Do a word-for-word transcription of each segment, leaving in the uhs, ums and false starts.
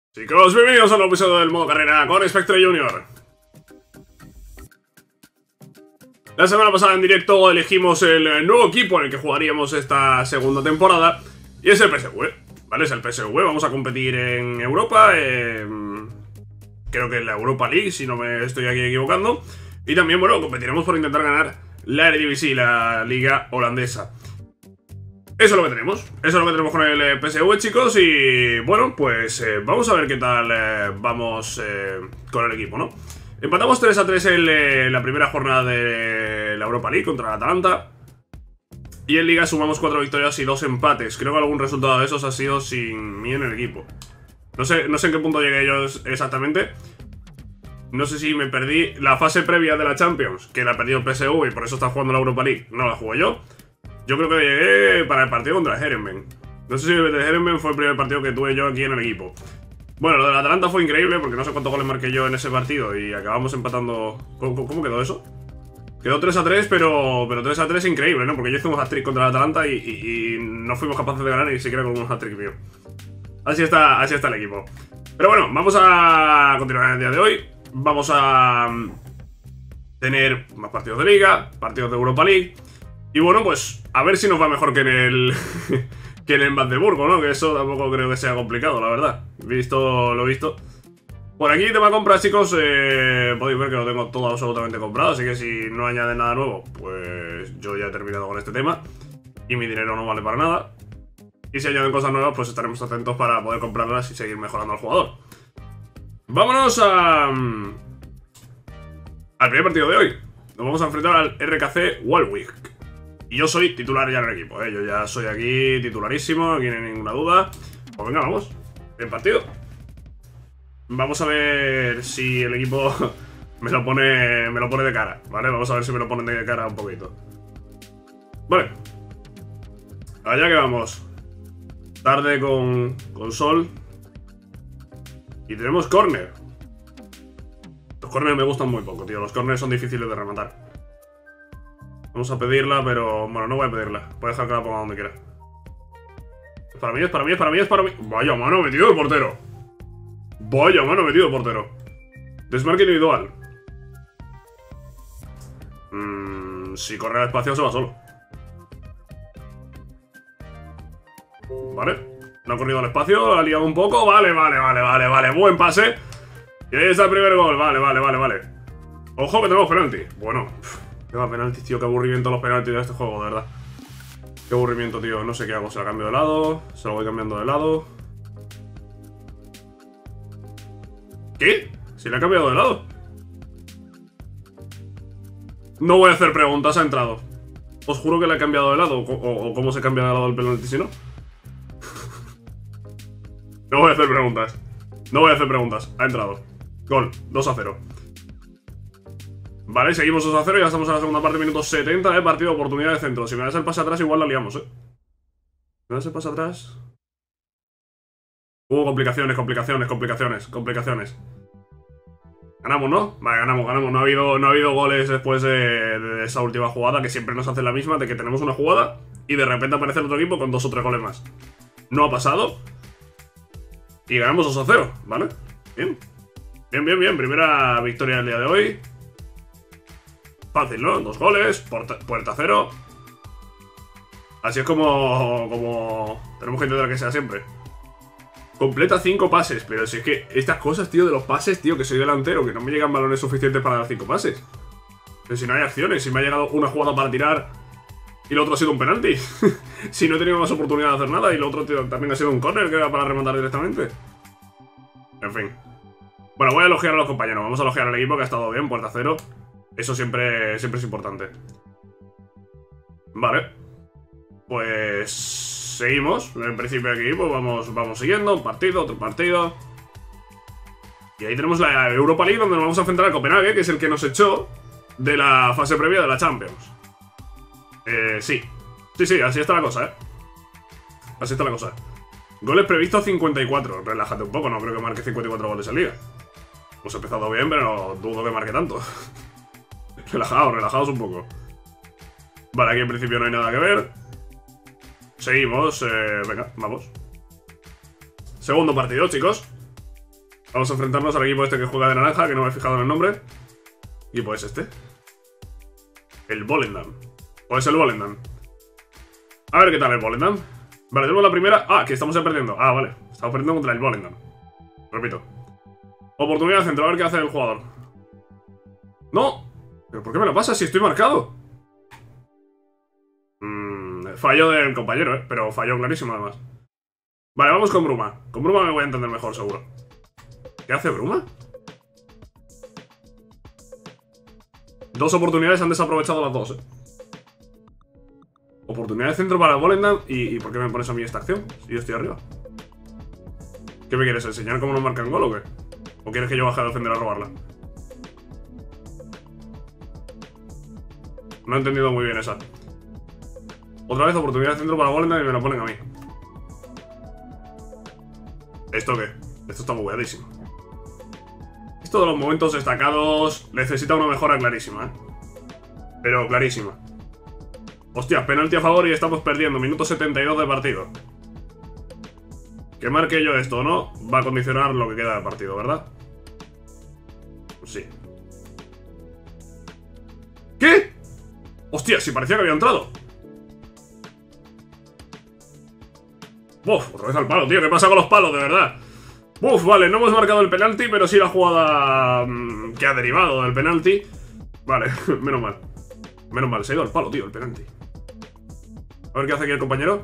Chicos, bienvenidos a un nuevo episodio del modo carrera con Spectre Junior. La semana pasada en directo elegimos el nuevo equipo en el que jugaríamos esta segunda temporada. Y es el P S V, ¿vale? Es el P S V, vamos a competir en Europa. Eh, creo que en la Europa League, si no me estoy aquí equivocando. Y también, bueno, competiremos por intentar ganar la Eredivisie, la liga holandesa. Eso es lo que tenemos, eso es lo que tenemos con el P S V, chicos. Y bueno, pues eh, vamos a ver qué tal eh, vamos eh, con el equipo, ¿no? Empatamos tres a tres en eh, la primera jornada de la Europa League contra el Atalanta. Y en Liga sumamos cuatro victorias y dos empates. Creo que algún resultado de esos ha sido sin mí en el equipo. No sé, no sé en qué punto llegué yo exactamente. No sé si me perdí la fase previa de la Champions, que la perdió el P S V y por eso está jugando la Europa League. No la jugué yo. Yo creo que llegué para el partido contra el Heerenveen. No sé si el de Heerenveen fue el primer partido que tuve yo aquí en el equipo. Bueno, lo del Atalanta fue increíble porque no sé cuántos goles marqué yo en ese partido y acabamos empatando... ¿Cómo, cómo quedó eso? Quedó tres a tres, pero, pero tres a tres increíble, ¿no? Porque yo hice un hat-trick contra el Atalanta y, y, y no fuimos capaces de ganar ni siquiera con un hat-trick mío. Así está, así está el equipo. Pero bueno, vamos a continuar en el día de hoy. Vamos a tener más partidos de Liga, partidos de Europa League. Y bueno, pues a ver si nos va mejor que en el que en el Magdeburgo, ¿no? Que eso tampoco creo que sea complicado, la verdad. Visto lo visto. Por aquí tema compras, chicos, eh, podéis ver que lo tengo todo absolutamente comprado. Así que si no añaden nada nuevo, pues yo ya he terminado con este tema. Y mi dinero no vale para nada. Y si añaden cosas nuevas, pues estaremos atentos para poder comprarlas y seguir mejorando al jugador. Vámonos a... al primer partido de hoy. Nos vamos a enfrentar al R K C Waalwijk. Y yo soy titular ya en el equipo, ¿eh? Yo ya soy aquí titularísimo, aquí no hay ninguna duda. Pues venga, vamos. Bien partido. Vamos a ver si el equipo me lo pone me lo pone de cara, ¿vale? Vamos a ver si me lo ponen de cara un poquito. Vale. Allá que vamos. Tarde con, con sol. Y tenemos córner. Los córners me gustan muy poco, tío. Los córners son difíciles de rematar. Vamos a pedirla, pero... bueno, no voy a pedirla. Voy a dejar que la ponga donde quiera. Es para mí, es para mí, es para mí, es para mí. Vaya mano metido el portero. Vaya mano metido el portero. Desmarque individual. Mm, si corre al espacio se va solo. Vale. No ha corrido al espacio, ha liado un poco. Vale, vale, vale, vale, vale. Buen pase. Y ahí está el primer gol. Vale, vale, vale, vale. Ojo que tenemos penalti. Bueno... Tengo penaltis, tío, qué aburrimiento los penaltis de este juego, de verdad. Qué aburrimiento, tío, no sé qué hago. Se la cambio de lado, se lo voy cambiando de lado. ¿Qué? ¿Se le ha cambiado de lado? No voy a hacer preguntas, ha entrado. Os juro que le ha cambiado de lado. O, o, o cómo se cambia de lado el penalti si no. No voy a hacer preguntas. No voy a hacer preguntas, ha entrado. Gol, dos a cero. Vale, seguimos dos a cero, ya estamos en la segunda parte, minuto setenta de partido, oportunidad de centro. Si me das el pase atrás, igual la liamos, ¿eh? ¿Me das el pase atrás? Uh, complicaciones, complicaciones, complicaciones, complicaciones. Ganamos, ¿no? Vale, ganamos, ganamos. No ha habido, no ha habido goles después de, de esa última jugada, que siempre nos hace la misma, de que tenemos una jugada y de repente aparece el otro equipo con dos o tres goles más. No ha pasado. Y ganamos dos a cero, ¿vale? Bien. Bien, bien, bien. Primera victoria del día de hoy. Fácil, ¿no? Dos goles, puerta, puerta cero. Así es como, como tenemos que intentar que sea siempre. Completa cinco pases. Pero si es que estas cosas, tío, de los pases, tío, que soy delantero, que no me llegan balones suficientes para dar cinco pases. Pero si no hay acciones, si me ha llegado una jugada para tirar y lo otro ha sido un penalti. Si no he tenido más oportunidad de hacer nada y lo otro, tío, también ha sido un córner que era para rematar directamente. En fin. Bueno, voy a elogiar a los compañeros. Vamos a elogiar al equipo que ha estado bien, puerta cero. Eso siempre, siempre es importante. Vale. Pues... seguimos. En principio aquí, pues vamos, vamos siguiendo. Un partido, otro partido. Y ahí tenemos la Europa League, donde nos vamos a enfrentar al Copenhague, que es el que nos echó de la fase previa de la Champions. Eh, sí. Sí, sí, así está la cosa, ¿eh? Así está la cosa. Goles previstos cincuenta y cuatro. Relájate un poco, no creo que marque cincuenta y cuatro goles en liga. Hemos empezado bien, pero dudo que marque tanto. Relajados, relajados un poco. Vale, aquí en principio no hay nada que ver. Seguimos, eh, venga, vamos. Segundo partido, chicos. Vamos a enfrentarnos al equipo este que juega de naranja, que no me he fijado en el nombre. ¿Y pues este? El Volendam. ¿O es el Volendam? A ver qué tal el Volendam. Vale, tenemos la primera. Ah, que estamos perdiendo. Ah, vale. Estamos perdiendo contra el Volendam. Repito. Oportunidad de centro, a ver qué hace el jugador. ¡No! ¿Pero por qué me lo pasa si estoy marcado? Mmm, fallo del compañero, ¿eh? Pero falló clarísimo además. Vale, vamos con Bruma. Con Bruma me voy a entender mejor, seguro. ¿Qué hace Bruma? Dos oportunidades han desaprovechado las dos, ¿eh? Oportunidad de centro para Volendam. ¿Y, ¿Y por qué me pones a mí esta acción? Si yo estoy arriba. ¿Qué me quieres enseñar cómo nos marcan gol o qué? ¿O quieres que yo baje a defender a robarla? No he entendido muy bien esa. Otra vez oportunidad de centro para Volendam y me la ponen a mí. ¿Esto qué? Esto está bugueadísimo. Esto de los momentos destacados necesita una mejora clarísima, ¿eh? Pero clarísima. Hostia, penalti a favor y estamos perdiendo. Minuto setenta y dos de partido. Que marque yo esto, ¿no? Va a condicionar lo que queda de partido, ¿verdad? Sí. ¿Qué? Hostia, si parecía que había entrado. Uf, otra vez al palo, tío. ¿Qué pasa con los palos, de verdad? Uf, vale, no hemos marcado el penalti, pero sí la jugada mmm, que ha derivado del penalti. Vale, menos mal. Menos mal, se ha ido al palo, tío, el penalti. A ver qué hace aquí el compañero.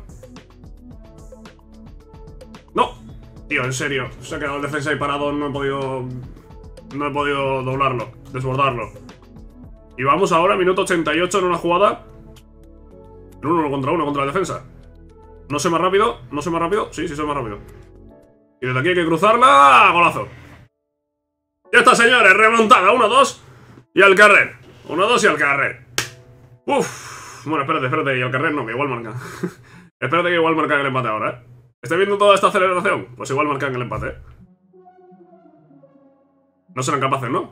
¡No! Tío, en serio. Se ha quedado el defensa ahí parado, no he podido... No he podido doblarlo, desbordarlo. Y vamos ahora, minuto ochenta y ocho en una jugada. En uno contra uno contra la defensa. No sé más rápido, no sé más rápido. Sí, sí soy más rápido. Y desde aquí hay que cruzarla. ¡Golazo! Ya está, señores, remontada. uno dos y al carrer. uno dos y al carrer. Uf. Bueno, espérate, espérate. Y al carrer no, que igual marcan. Espérate que igual marcan el empate ahora, ¿eh? ¿Estoy viendo toda esta aceleración? Pues igual marcan el empate, ¿eh? No serán capaces, ¿no?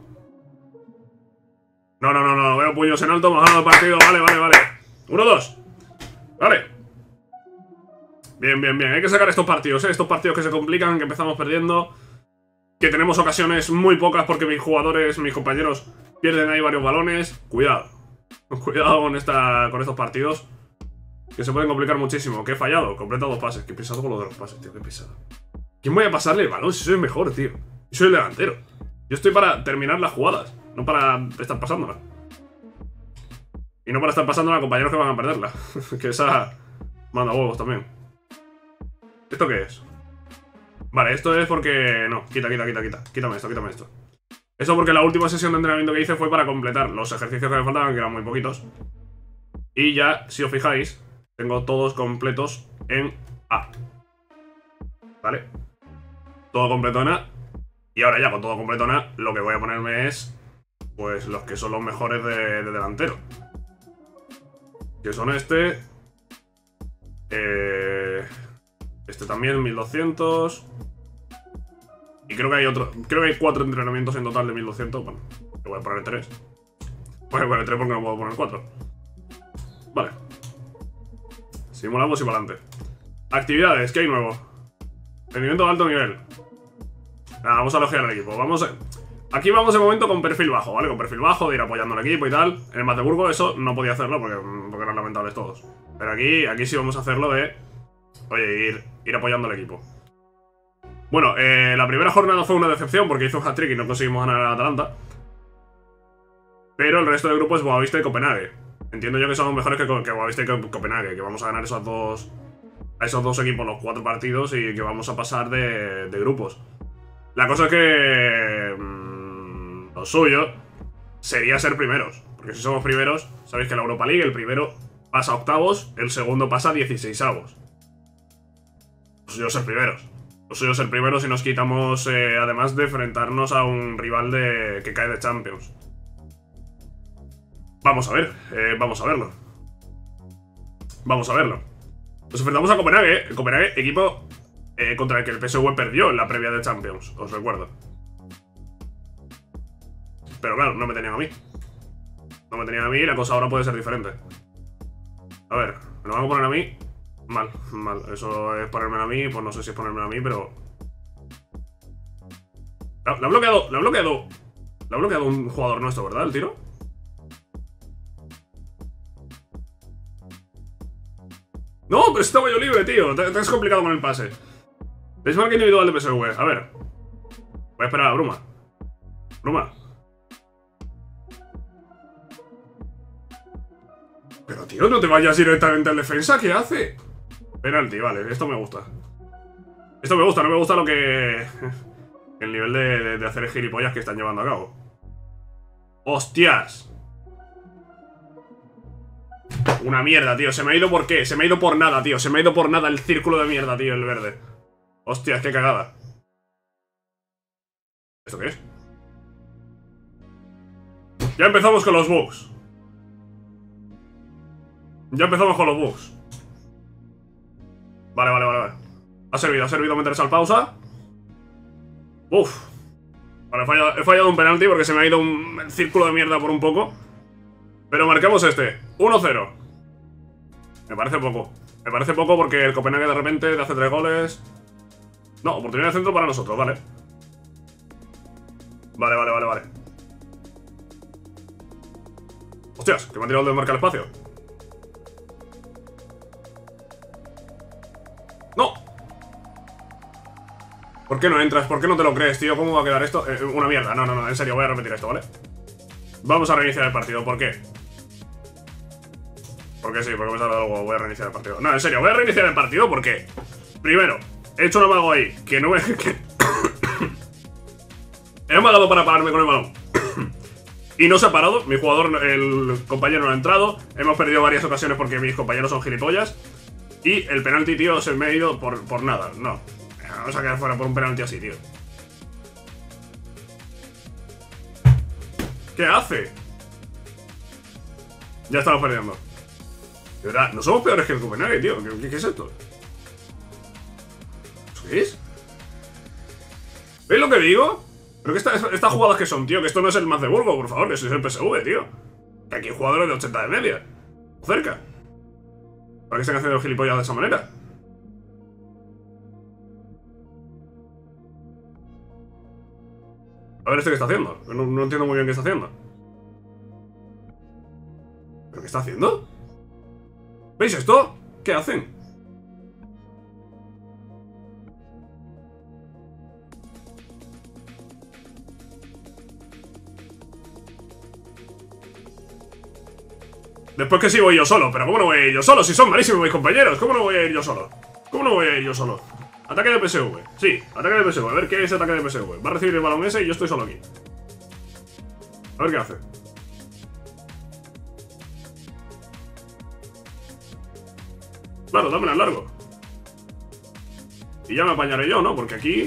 No, no, no, no. Veo puños en alto. Hemos ganado el partido. Vale, vale, vale. uno dos. Vale. Bien, bien, bien. Hay que sacar estos partidos, ¿eh? Estos partidos que se complican, que empezamos perdiendo. Que tenemos ocasiones muy pocas porque mis jugadores, mis compañeros pierden ahí varios balones. Cuidado. Cuidado con, esta, con estos partidos. Que se pueden complicar muchísimo. Que he fallado. Completa dos pases. Que he pisado con lo de los pases, tío. Que he pisado. ¿Quién voy a pasarle el balón si soy el mejor, tío? Yo soy el delantero. Yo estoy para terminar las jugadas. No para estar pasándolas. Y no para estar pasándola a compañeros que van a perderla. Que esa manda huevos también. ¿Esto qué es? Vale, esto es porque... No, quita, quita, quita, quita. Quítame esto, quítame esto. Eso porque la última sesión de entrenamiento que hice fue para completar los ejercicios que me faltaban, que eran muy poquitos. Y ya, si os fijáis, tengo todos completos en A. ¿Vale? Todo completo en A. Y ahora ya con todo completo en A, lo que voy a ponerme es... Pues los que son los mejores de, de delantero. Que son este... Eh... Este también, mil doscientos. Y creo que hay otro. Creo que hay cuatro entrenamientos en total de mil doscientos. Bueno, le voy a poner tres. Voy a poner tres porque no puedo poner cuatro. Vale. Simulamos y para adelante. Actividades, ¿qué hay nuevo? Rendimiento de alto nivel. Nada, vamos a elogiar al equipo. Vamos a... Aquí vamos de momento con perfil bajo, ¿vale? Con perfil bajo, de ir apoyando al equipo y tal. En el Magdeburgo eso no podía hacerlo porque, porque eran lamentables todos. Pero aquí, aquí sí vamos a hacerlo de... Oye, ir, ir apoyando al equipo. Bueno, eh, la primera jornada fue una decepción porque hizo un hat-trick y no conseguimos ganar a Atalanta. Pero el resto del grupo es Boavista y Copenhague. Entiendo yo que somos mejores que, que Boavista y Copenhague, que vamos a ganar esos dos, a esos dos equipos los cuatro partidos y que vamos a pasar de, de grupos. La cosa es que... Mmm, lo suyo sería ser primeros. Porque si somos primeros, sabéis que en la Europa League el primero pasa a octavos, el segundo pasa a dieciseisavos. Lo suyo es ser primeros. Lo suyo es ser primeros y nos quitamos, eh, además de enfrentarnos a un rival de, que cae de Champions. Vamos a ver, eh, vamos a verlo. Vamos a verlo. Nos enfrentamos a Copenhague, ¿eh? Copenhague, equipo eh, contra el que el P S V perdió en la previa de Champions, os recuerdo. Pero claro, no me tenían a mí. No me tenían a mí y la cosa ahora puede ser diferente. A ver, ¿me lo van a poner a mí? Mal, mal. Eso es ponérmelo a mí, pues no sé si es ponérmelo a mí, pero... La, la ha bloqueado, la ha bloqueado. La ha bloqueado un jugador nuestro, ¿verdad? El tiro. No, pero estaba yo libre, tío. Te, te has complicado con el pase. Desmarque individual de P S V. A ver. Voy a esperar a Bruma. Bruma. Pero, tío, no te vayas directamente al defensa. ¿Qué hace? Penalti, vale. Esto me gusta. Esto me gusta. No me gusta lo que... el nivel de, de, de hacer gilipollas que están llevando a cabo. ¡Hostias! Una mierda, tío. Se me ha ido por qué. Se me ha ido por nada, tío. Se me ha ido por nada el círculo de mierda, tío, el verde. Hostias, qué cagada. ¿Esto qué es? Ya empezamos con los bugs. Ya empezamos con los bugs. Vale, vale, vale, vale. Ha servido, ha servido meterse al pausa. Uf. Vale, he fallado, he fallado un penalti porque se me ha ido un círculo de mierda por un poco. Pero marcamos este, uno cero. Me parece poco. Me parece poco porque el Copenhague de repente le hace tres goles. No, oportunidad de centro para nosotros, vale. Vale, vale, vale, vale. Hostias, que me ha tirado el de marcar el espacio. ¡No! ¿Por qué no entras? ¿Por qué no te lo crees, tío? ¿Cómo va a quedar esto? Eh, una mierda. No, no, no, en serio, voy a repetir esto, ¿vale? Vamos a reiniciar el partido. ¿Por qué? Porque sí, porque me sale algo. Voy a reiniciar el partido. No, en serio, voy a reiniciar el partido porque... Primero, he hecho un amago ahí que no me... Que... he amagado para pararme con el balón. Y no se ha parado. Mi jugador, el compañero no ha entrado. Hemos perdido varias ocasiones porque mis compañeros son gilipollas. Y el penalti, tío, se me ha ido por, por nada. No. Vamos a quedar fuera por un penalti así, tío. ¿Qué hace? Ya estamos perdiendo. De verdad, no somos peores que el Copenhague, tío. ¿Qué, qué es esto? ¿Eso qué es? ¿Veis lo que digo? Pero que esta, estas jugadas que son, tío. Que esto no es el Magdeburgo, por favor. Que eso es el P S V, tío. Que aquí hay jugadores de ochenta de media. Cerca. ¿Para qué están haciendo gilipollas de esa manera? A ver, ¿este qué está haciendo? No, no entiendo muy bien qué está haciendo. ¿Pero qué está haciendo? ¿Veis esto? ¿Qué hacen? Después que sí voy yo solo. Pero ¿cómo no voy a ir yo solo? Si son malísimos mis compañeros. ¿Cómo no voy a ir yo solo? ¿Cómo no voy a ir yo solo? Ataque de P S V. Sí, ataque de P S V. A ver qué es ataque de P S V. Va a recibir el balón ese y yo estoy solo aquí. A ver qué hace. Claro, dámela en largo. Y ya me apañaré yo, ¿no? Porque aquí...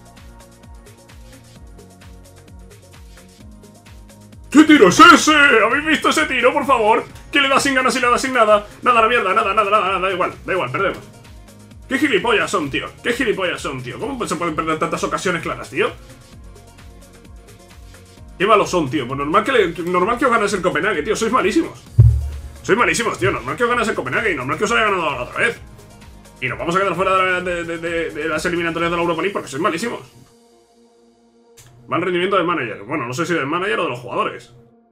¿Qué tiro es ese? ¿Habéis visto ese tiro, por favor? ¿Quién le da sin ganas y le da sin nada? Nada, la mierda, nada, nada, nada, nada. Da igual, da igual, perdemos. ¿Qué gilipollas son, tío? ¿Qué gilipollas son, tío? ¿Cómo se pueden perder tantas ocasiones claras, tío? ¿Qué malos son, tío? Pues normal que, le, normal que os ganas el Copenhague, tío. Sois malísimos. Sois malísimos, tío. Normal que os ganas el Copenhague y normal que os haya ganado la otra vez. Y nos vamos a quedar fuera de, de, de, de las eliminatorias de la Europa League porque sois malísimos. Mal rendimiento del manager. Bueno, no sé si del manager o de los jugadores.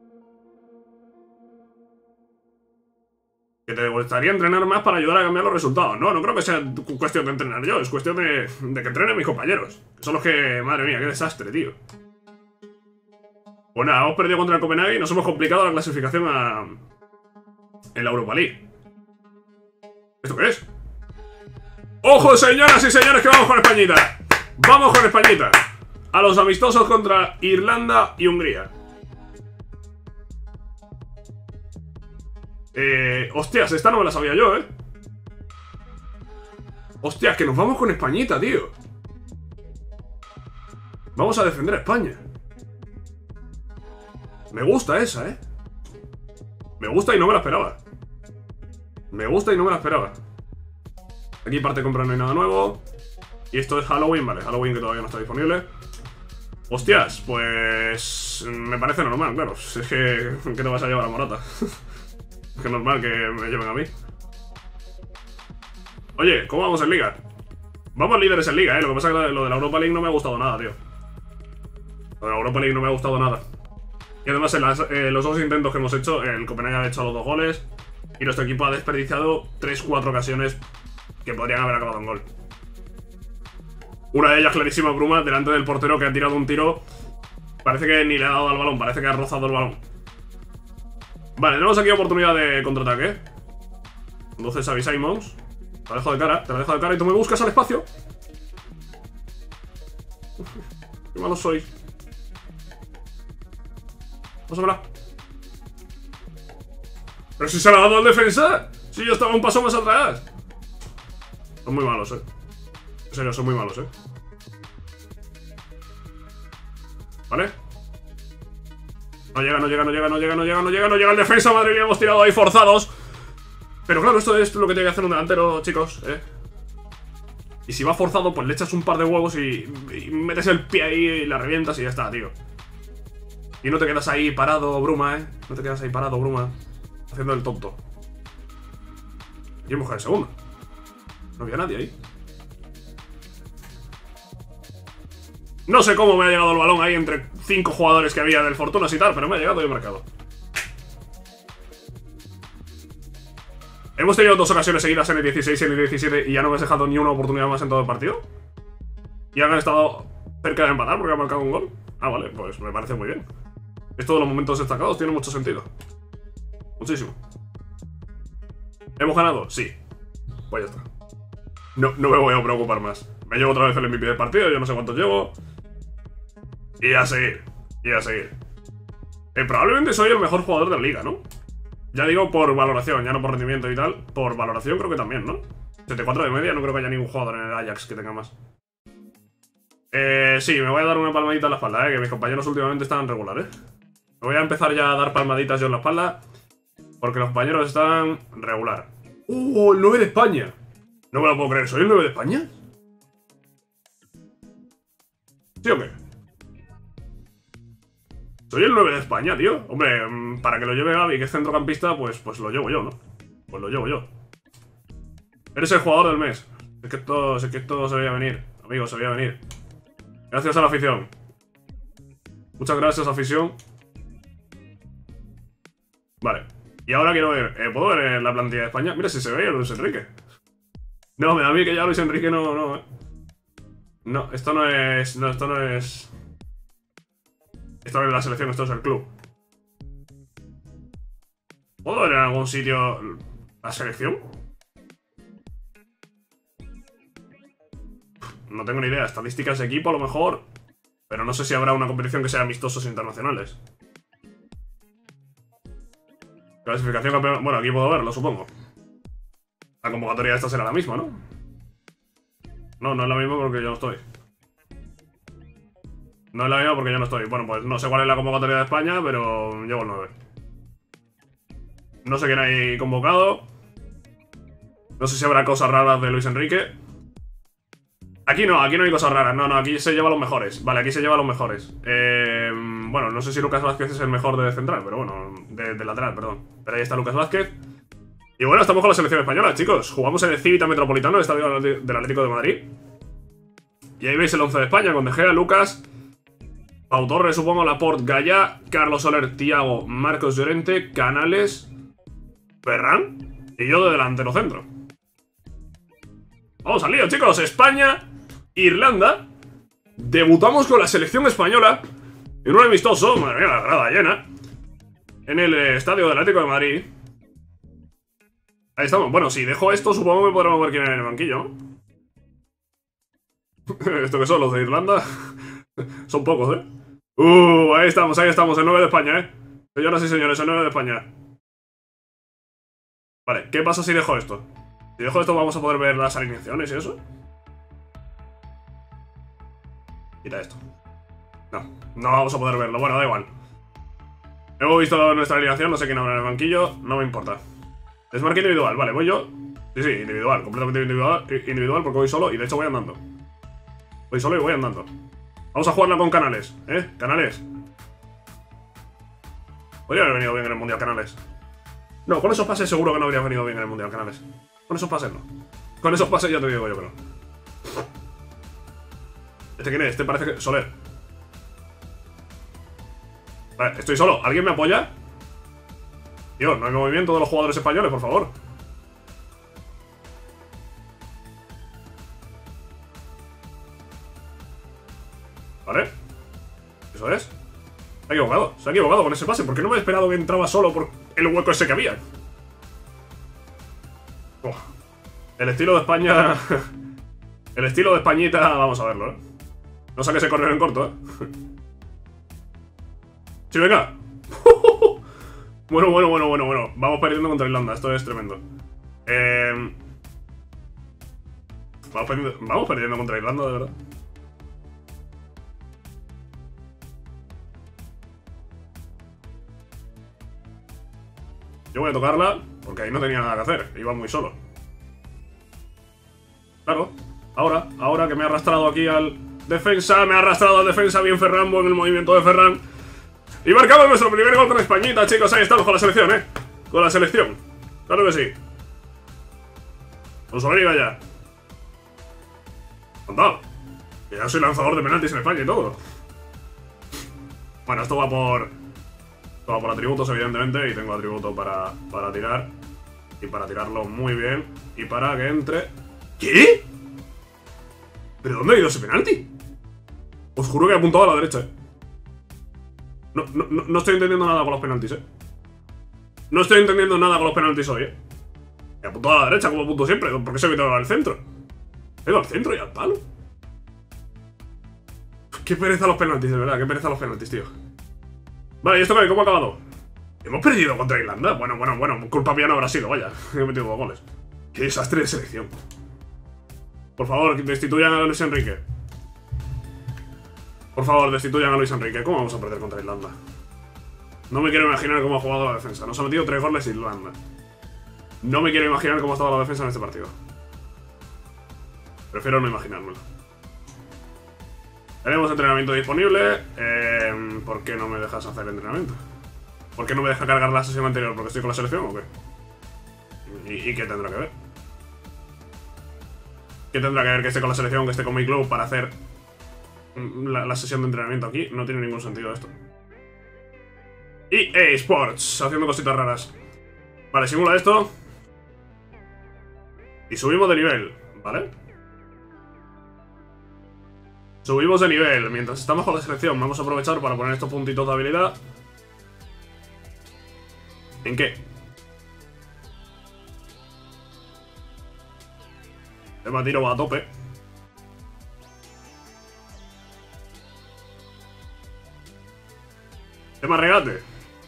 Que te gustaría entrenar más para ayudar a cambiar los resultados. No, no creo que sea cuestión de entrenar yo. Es cuestión de, de que entrenen mis compañeros. Que son los que... Madre mía, qué desastre, tío. Pues nada, hemos perdido contra el Copenhague y nos hemos complicado la clasificación a... en la Europa League. ¿Esto qué es? ¡Ojo, señoras y señores, que vamos con Españita! ¡Vamos con Españita! A los amistosos contra Irlanda y Hungría. Eh... Hostias, esta no me la sabía yo, ¿eh? Hostias, que nos vamos con Españita, tío. Vamos a defender a España. Me gusta esa, ¿eh? Me gusta y no me la esperaba. Me gusta y no me la esperaba. Aquí parte compra no hay nada nuevo. Y esto es Halloween, vale, Halloween que todavía no está disponible. Hostias, pues... me parece normal, claro. Es que... ¿qué te vas a llevar a Morata? Es que es normal que me lleven a mí. Oye, ¿cómo vamos en Liga? Vamos líderes en Liga, eh. Lo que pasa es que lo de la Europa League no me ha gustado nada, tío. La Europa League no me ha gustado nada. Y además en las, eh, los dos intentos que hemos hecho, el Copenhague ha hecho los dos goles y nuestro equipo ha desperdiciado tres cuatro ocasiones que podrían haber acabado en gol. Una de ellas clarísima, Bruma, delante del portero, que ha tirado un tiro. Parece que ni le ha dado al balón, parece que ha rozado el balón. Vale, tenemos aquí oportunidad de contraataque. Entonces Xavi Simons. Te la dejo de cara, te la dejo de cara y tú me buscas al espacio. Uf, qué malo soy. Pásamela. Pero si se la ha dado al defensa. Si yo estaba un paso más atrás. Son muy malos, eh. En serio, son muy malos, eh. ¿Vale? No llega, no llega, no llega, no llega, no llega, no llega, no llega el defensa, madre mía, hemos tirado ahí forzados. Pero claro, esto es lo que tiene que hacer un delantero, chicos, eh. Y si va forzado, pues le echas un par de huevos y, y metes el pie ahí y la revientas y ya está, tío. Y no te quedas ahí parado, Bruma, eh. No te quedas ahí parado, Bruma, haciendo el tonto. Y hemos en segunda. No había nadie ahí. No sé cómo me ha llegado el balón ahí entre cinco jugadores que había del Fortuna y tal, pero me ha llegado y he marcado. Hemos tenido dos ocasiones seguidas en el dieciséis y en el diecisiete y ya no me has dejado ni una oportunidad más en todo el partido. Y han estado cerca de empatar porque han marcado un gol. Ah, vale, pues me parece muy bien. Esto de los momentos destacados tiene mucho sentido. Muchísimo. ¿Hemos ganado? Sí. Pues ya está. No, no me voy a preocupar más. Me llevo otra vez el M V P del partido, yo no sé cuántos llevo. Y a seguir. Y a seguir. Eh, probablemente soy el mejor jugador de la liga, ¿no? Ya digo por valoración, ya no por rendimiento y tal. Por valoración creo que también, ¿no? setenta y cuatro de media, no creo que haya ningún jugador en el Ajax que tenga más. Eh, sí, me voy a dar una palmadita en la espalda, eh, que mis compañeros últimamente están regulares. Me voy a empezar ya a dar palmaditas yo en la espalda, porque los compañeros están regular. ¡Uh! El nueve de España. No me lo puedo creer, ¿soy el nueve de España? ¿Sí o qué? Soy el nueve de España, tío. Hombre, para que lo lleve Gaby, que es centrocampista, pues, pues lo llevo yo, ¿no? Pues lo llevo yo. Eres el jugador del mes. Es que esto, es que esto se veía venir. Amigo, se veía venir. Gracias a la afición. Muchas gracias, afición. Vale. Y ahora quiero ver. Eh, ¿Puedo ver la plantilla de España? Mira si se ve Luis Enrique. No, me da a mí que ya Luis Enrique no... No, eh. No, esto no es... No, esto no es... Esto no es la selección, esto es el club. ¿Puedo ver en algún sitio la selección? No tengo ni idea. Estadísticas de equipo a lo mejor. Pero no sé si habrá una competición que sea amistosos internacionales. Clasificación campeón... Bueno, aquí puedo verlo, supongo. La convocatoria de esta será la misma, ¿no? No, no es la misma porque yo no estoy. No es la misma porque yo no estoy. Bueno, pues no sé cuál es la convocatoria de España, pero llevo el nueve. No sé quién hay convocado. No sé si habrá cosas raras de Luis Enrique. Aquí no, aquí no hay cosas raras. No, no, aquí se lleva los mejores. Vale, aquí se lleva los mejores. Eh, bueno, no sé si Lucas Vázquez es el mejor de central, pero bueno, de, de lateral, perdón. Pero ahí está Lucas Vázquez. Y bueno, estamos con la selección española, chicos. Jugamos en el Civita Metropolitano, el estadio del Atlético de Madrid. Y ahí veis el once de España, con De Gea, Lucas, Pau Torres, supongo, Laporte, Gaya, Carlos Soler, Thiago, Marcos Llorente, Canales, Ferran y yo de delantero centro. Vamos al lío, chicos. España, Irlanda. Debutamos con la selección española en un amistoso, madre mía, la grada llena, en el estadio del Atlético de Madrid. Ahí estamos. Bueno, si dejo esto, supongo que me podremos ver quién hay en el banquillo, ¿no? ¿Esto qué son? ¿Los de Irlanda? Son pocos, ¿eh? Uh, ahí estamos, ahí estamos, el nueve de España, ¿eh? Señoras y señores, el nueve de España. Vale, ¿qué pasa si dejo esto? Si dejo esto, ¿vamos a poder ver las alineaciones y eso? Quita esto. No, no vamos a poder verlo. Bueno, da igual. Hemos visto nuestra alineación, no sé quién habrá en el banquillo, no me importa. Desmarque individual, vale, voy yo. Sí, sí, individual, completamente individual, individual porque voy solo y de hecho voy andando. Voy solo y voy andando. Vamos a jugarla con Canales, ¿eh? Canales. Podría haber venido bien en el Mundial Canales. No, con esos pases seguro que no habría venido bien en el Mundial Canales. Con esos pases no. Con esos pases ya te digo yo que no. ¿Este quién es? Este parece que... Soler. Vale, estoy solo. ¿Alguien me apoya? Tío, no hay movimiento de los jugadores españoles, por favor. Vale. Eso es. Se ha equivocado. Se ha equivocado con ese pase. ¿Por qué no me he esperado que entraba solo por el hueco ese que había? Oh. El estilo de España... El estilo de Españita... Vamos a verlo, ¿eh? No saques ese correr en corto, ¿eh? ¡Sí, venga! Bueno, bueno, bueno, bueno, bueno. Vamos perdiendo contra Irlanda. Esto es tremendo. Eh... Vamos perdiendo, vamos perdiendo contra Irlanda, de verdad. Yo voy a tocarla porque ahí no tenía nada que hacer. Iba muy solo. Claro. Ahora, ahora que me ha arrastrado aquí al defensa. Me ha arrastrado al defensa. Bien Ferran, en el movimiento de Ferran. Y marcamos nuestro primer gol con Españita, chicos. Ahí estamos con la selección, ¿eh? Con la selección. Claro que sí. Con Solari ya. Contado. Que ya soy lanzador de penaltis en España y todo. Bueno, esto va por... Esto va por atributos, evidentemente. Y tengo atributo para, para tirar. Y para tirarlo muy bien. Y para que entre... ¿Qué? ¿Pero dónde ha ido ese penalti? Os juro que he apuntado a la derecha, ¿eh? No, no, no estoy entendiendo nada con los penaltis, eh. No estoy entendiendo nada con los penaltis hoy, eh. He apuntado a la derecha, como apunto siempre. ¿Por qué se ha metido al centro? He ido al centro y al palo. Qué pereza los penaltis, de verdad. Qué pereza los penaltis, tío. Vale, ¿y esto qué? ¿Cómo ha acabado? ¿Hemos perdido contra Irlanda? Bueno, bueno, bueno. Culpa mía no habrá sido, vaya. He metido dos goles. Qué desastre de selección. Por favor, destituyan a Luis Enrique. Por favor, destituyan a Luis Enrique. ¿Cómo vamos a perder contra Irlanda? No me quiero imaginar cómo ha jugado la defensa. Nos ha metido tres goles Irlanda. No me quiero imaginar cómo ha estado la defensa en este partido. Prefiero no imaginármelo. Tenemos entrenamiento disponible. Eh, ¿Por qué no me dejas hacer entrenamiento? ¿Por qué no me deja cargar la sesión anterior? ¿Porque estoy con la selección o qué? ¿Y, y qué tendrá que ver? ¿Qué tendrá que ver que esté con la selección, que esté con mi club para hacer la, la sesión de entrenamiento aquí? No tiene ningún sentido esto. E A Sports, haciendo cositas raras. Vale, simula esto. Y subimos de nivel, ¿vale? Subimos de nivel. Mientras estamos con la selección, vamos a aprovechar para poner estos puntitos de habilidad. ¿En qué? Tema tiro va a tope. Tema regate.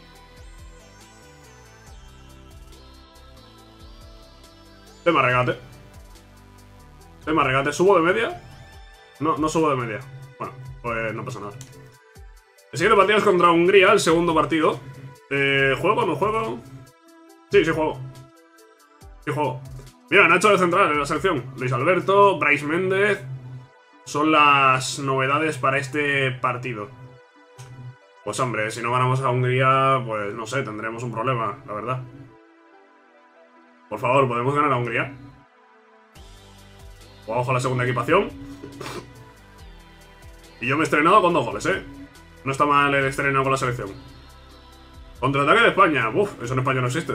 Tema regate. Tema regate. ¿Subo de media? No, no subo de media. Bueno, pues no pasa nada. El siguiente partido es contra Hungría, el segundo partido. Eh, ¿Juego o no juego? Sí, sí juego. Sí juego. Mira, Nacho de central en la selección. Luis Alberto, Brais Méndez. Son las novedades para este partido. Pues hombre, si no ganamos a Hungría, pues no sé, tendremos un problema, la verdad. Por favor, ¿podemos ganar a Hungría? Jugamos con la segunda equipación. Y yo me he estrenado con dos goles, ¿eh? No está mal el estreno con la selección. Contraataque de España. Uf, eso en España no existe.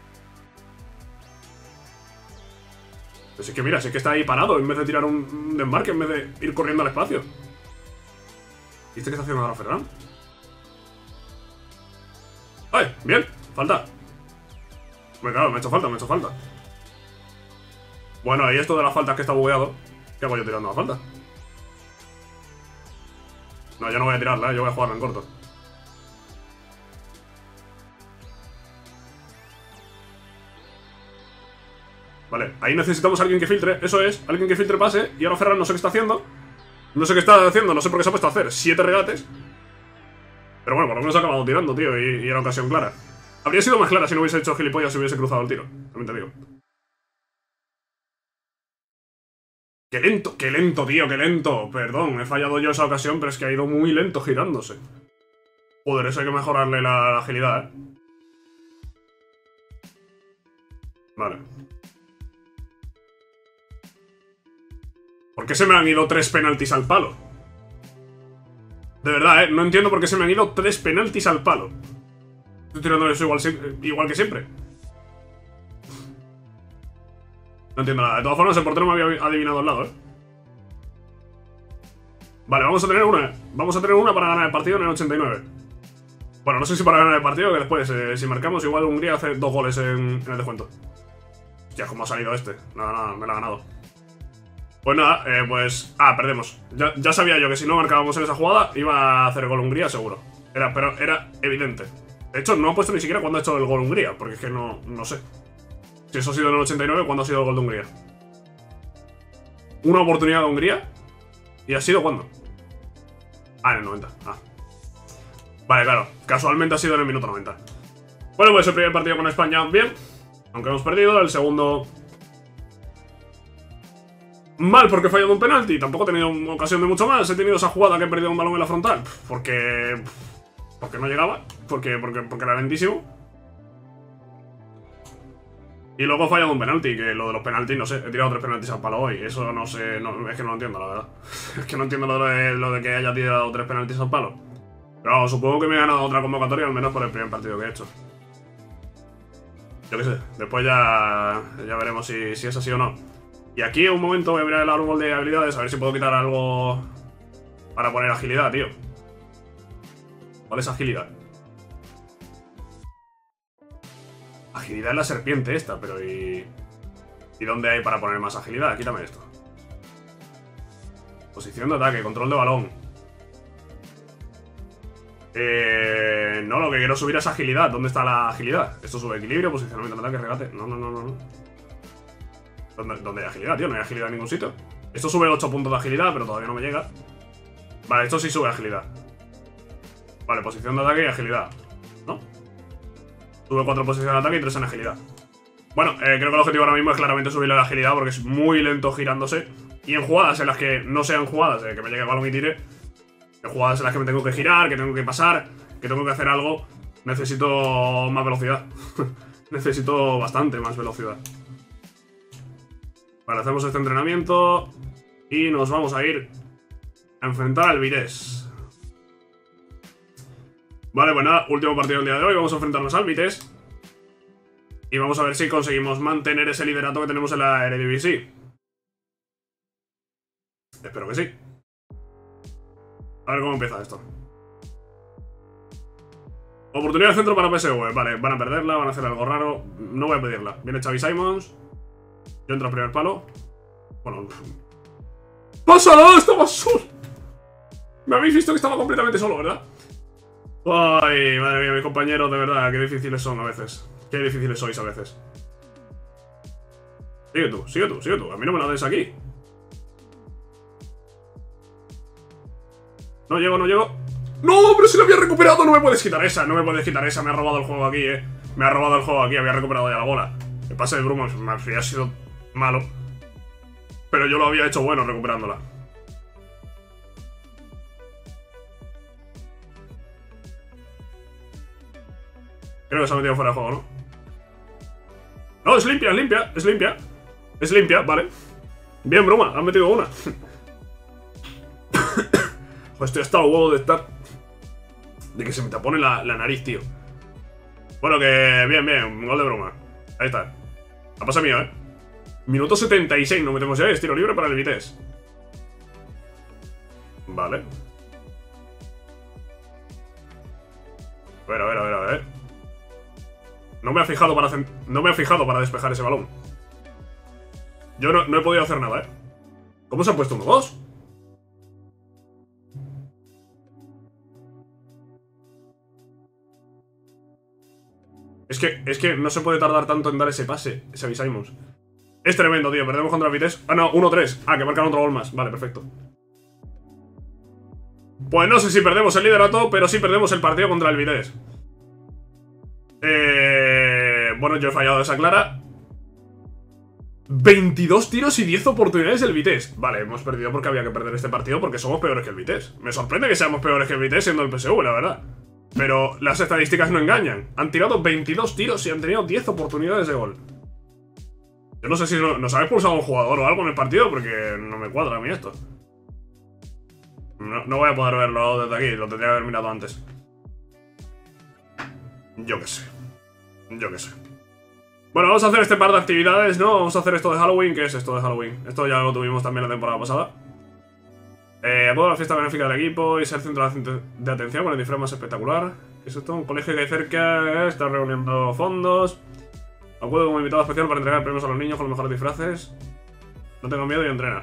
Pues es que mira, si es que está ahí parado en vez de tirar un desmarque, en vez de ir corriendo al espacio. ¿Y este qué está haciendo ahora Ferran? ¡Ay! Bien, falta. Me claro, me ha hecho falta, me ha hecho falta. Bueno, y esto de las faltas que está bugueado. ¿Qué hago yo tirando la falta? No, yo no voy a tirarla, ¿eh? Yo voy a jugarla en corto. Vale, ahí necesitamos a alguien que filtre. Eso es, alguien que filtre pase. Y ahora Ferran no sé qué está haciendo. No sé qué está haciendo, no sé por qué se ha puesto a hacer siete regates. Pero bueno, por lo menos ha acabado tirando, tío. Y, y era ocasión clara. Habría sido más clara si no hubiese hecho gilipollas, si hubiese cruzado el tiro. También te digo. ¡Qué lento! ¡Qué lento, tío! ¡Qué lento! Perdón, he fallado yo esa ocasión, pero es que ha ido muy lento girándose. Joder, eso hay que mejorarle la, la agilidad, ¿eh? Vale. ¿Por qué se me han ido tres penaltis al palo? De verdad, ¿eh? No entiendo por qué se me han ido tres penaltis al palo. Estoy tirando eso igual, igual que siempre. No entiendo nada. De todas formas, el portero me había adivinado al lado, ¿eh? Vale, vamos a tener una. Vamos a tener una para ganar el partido en el ochenta y nueve. Bueno, no sé si para ganar el partido, que después, eh, si marcamos, igual Hungría hace dos goles en, en el descuento. Hostia, ¿cómo ha salido este? Nada, nada, me lo ha ganado. Pues nada, eh, pues... Ah, perdemos. Ya, ya sabía yo que si no marcábamos en esa jugada, iba a hacer gol Hungría, seguro. Era, pero era evidente. De hecho, no he puesto ni siquiera cuándo ha hecho el gol Hungría, porque es que no, no sé. Si eso ha sido en el ochenta y nueve, ¿cuándo ha sido el gol de Hungría? Una oportunidad de Hungría. ¿Y ha sido cuándo? Ah, en el noventa. Ah. Vale, claro. Casualmente ha sido en el minuto noventa. Bueno, pues el primer partido con España, bien. Aunque hemos perdido. El segundo... mal, porque he fallado un penalti. Tampoco he tenido ocasión de mucho más. He tenido esa jugada que he perdido un balón en la frontal. Porque... porque no llegaba. Porque, porque, porque era lentísimo. Y luego he fallado un penalti, que lo de los penaltis, no sé, he tirado tres penaltis al palo hoy. Eso no sé, no, es que no lo entiendo, la verdad. Es que no entiendo lo de, lo de que haya tirado tres penaltis al palo. Pero vamos, supongo que me he ganado otra convocatoria, al menos por el primer partido que he hecho. Yo qué sé, después ya, ya veremos si, si es así o no. Y aquí un momento voy a mirar el árbol de habilidades, a ver si puedo quitar algo para poner agilidad, tío. ¿Cuál es agilidad? Agilidad es la serpiente esta, pero ¿y... ¿y dónde hay para poner más agilidad? Quítame esto. Posición de ataque, control de balón. Eh... No, lo que quiero subir es agilidad. ¿Dónde está la agilidad? Esto sube equilibrio, posicionamiento de ataque, regate. No, no, no, no, no. ¿Dónde, ¿Dónde hay agilidad, tío? No hay agilidad en ningún sitio. Esto sube ocho puntos de agilidad, pero todavía no me llega. Vale, esto sí sube agilidad. Vale, posición de ataque y agilidad. ¿No? Sube cuatro posiciones de ataque y tres en agilidad. Bueno, eh, creo que el objetivo ahora mismo es claramente subirle la agilidad porque es muy lento girándose. Y en jugadas en las que no sean jugadas de que me llegue el balón y tire, en jugadas en las que me tengo que girar, que tengo que pasar, que tengo que hacer algo, necesito más velocidad. Necesito bastante más velocidad. Vale, hacemos este entrenamiento y nos vamos a ir a enfrentar al Vitesse. Vale, pues nada, último partido del día de hoy. Vamos a enfrentarnos al Vitesse. Y vamos a ver si conseguimos mantener ese liderato que tenemos en la Eredivisie. Espero que sí. A ver cómo empieza esto. Oportunidad de centro para P S V. Vale, van a perderla, van a hacer algo raro. No voy a pedirla. Viene Xavi Simons. Yo entro al primer palo. Bueno. ¡Pásalo! ¡Estaba solo! Me habéis visto que estaba completamente solo, ¿verdad? Ay, madre mía, mis compañeros, de verdad, qué difíciles son a veces. Qué difíciles sois a veces. Sigue tú, sigue tú, sigue tú. A mí no me la des aquí. No llego, no llego. ¡No! ¡Pero si la había recuperado! No me puedes quitar esa, no me puedes quitar esa. Me ha robado el juego aquí, eh. Me ha robado el juego aquí, había recuperado ya la bola. El pase de Brumo me había sido malo. Pero yo lo había hecho bueno recuperándola. Creo que se ha metido fuera de juego, ¿no? No, es limpia, es limpia, es limpia. Es limpia, vale. Bien, Bruma, han metido una. Pues estoy hasta el huevo de estar... de que se me tapone la, la nariz, tío. Bueno, que... bien, bien, gol de Bruma. Ahí está. A pase mío, ¿eh? Minuto setenta y seis, nos metemos ya. Es tiro libre para el Vitesse. Vale. A ver, a ver, a ver, a ver. No me ha fijado para hacer... no me ha fijado para despejar ese balón. Yo no, no he podido hacer nada, ¿eh? ¿Cómo se ha puesto uno dos? Es que, es que no se puede tardar tanto en dar ese pase, Xavi Simons. Es tremendo, tío. Perdemos contra el Vitesse. Ah, no, uno tres. Ah, que marcan otro gol más. Vale, perfecto. Pues no sé si perdemos el liderato, pero sí perdemos el partido contra el Vitesse. Eh... Bueno, yo he fallado esa clara. veintidós tiros y diez oportunidades del Vitesse. Vale, hemos perdido porque había que perder este partido porque somos peores que el Vitesse. Me sorprende que seamos peores que el Vitesse siendo el P S V, la verdad. Pero las estadísticas no engañan. Han tirado veintidós tiros y han tenido diez oportunidades de gol. Yo no sé si nos habéis pulsado un jugador o algo en el partido porque no me cuadra a mí esto. No, no voy a poder verlo desde aquí, lo tendría que haber mirado antes. Yo qué sé. Yo qué sé. Bueno, vamos a hacer este par de actividades, ¿no? Vamos a hacer esto de Halloween. ¿Qué es esto de Halloween? Esto ya lo tuvimos también la temporada pasada. Eh, apodo a la fiesta benéfica del equipo y ser centro de atención con el disfraz más espectacular. ¿Qué es esto? Un colegio que hay cerca, está reuniendo fondos. Acudo como invitado especial para entregar premios a los niños con los mejores disfraces. No tengo miedo y entrenar.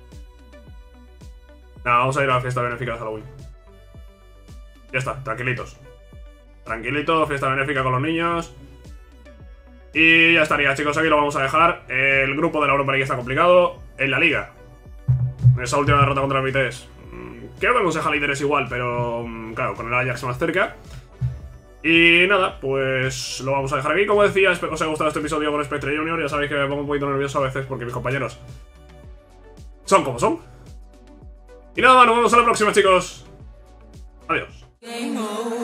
Nada, vamos a ir a la fiesta benéfica de Halloween. Ya está, tranquilitos. Tranquilitos, fiesta benéfica con los niños. Y ya estaría, chicos, aquí lo vamos a dejar. El grupo de la Europa League está complicado. En la liga, esa última derrota contra el Vitesse, creo que nos deja líderes igual, pero claro, con el Ajax más cerca. Y nada, pues lo vamos a dejar aquí. Como decía, espero que os haya gustado este episodio con Spectre Junior. Ya sabéis que me pongo un poquito nervioso a veces porque mis compañeros son como son. Y nada, nos vemos a la próxima, chicos. Adiós.